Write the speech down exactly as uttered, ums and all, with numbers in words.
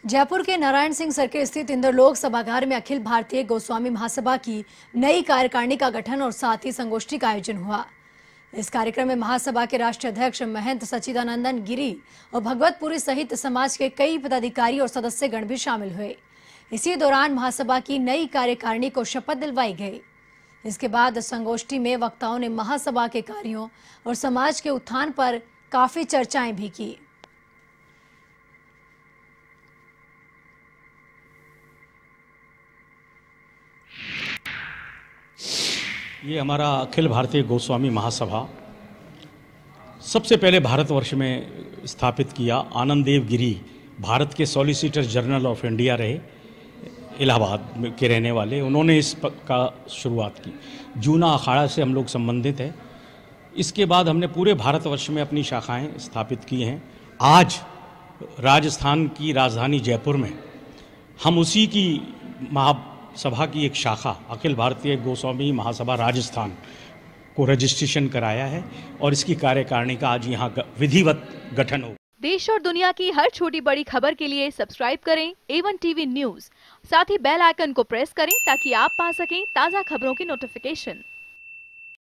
जयपुर के नारायण सिंह सर्किल स्थित इंदौर लोक सभागार में अखिल भारतीय गोस्वामी महासभा की नई कार्यकारिणी का गठन और साथ ही संगोष्ठी का आयोजन हुआ। इस कार्यक्रम में महासभा के राष्ट्रीय अध्यक्ष महंत सच्चिदानंदन गिरी और भगवतपुरी सहित समाज के कई पदाधिकारी और सदस्यगण भी शामिल हुए। इसी दौरान महासभा की नई कार्यकारिणी को शपथ दिलवाई गई। इसके बाद संगोष्ठी में वक्ताओं ने महासभा के कार्यों और समाज के उत्थान पर काफी चर्चाएं भी की। ये हमारा अखिल भारतीय गोस्वामी महासभा सबसे पहले भारतवर्ष में स्थापित किया। आनंद देव गिरी भारत के सॉलिसिटर जनरल ऑफ इंडिया रहे, इलाहाबाद के रहने वाले, उन्होंने इस का शुरुआत की। जूना अखाड़ा से हम लोग संबंधित हैं। इसके बाद हमने पूरे भारतवर्ष में अपनी शाखाएं स्थापित की हैं। आज राजस्थान की राजधानी जयपुर में हम उसी की महासभा की एक शाखा अखिल भारतीय गोस्वामी महासभा राजस्थान को रजिस्ट्रेशन कराया है और इसकी कार्यकारिणी का आज यहाँ विधिवत गठन हो। देश और दुनिया की हर छोटी बड़ी खबर के लिए सब्सक्राइब करें ए वन टीवी न्यूज़। साथ ही बेल आइकन को प्रेस करें ताकि आप पा सकें ताज़ा खबरों की नोटिफिकेशन।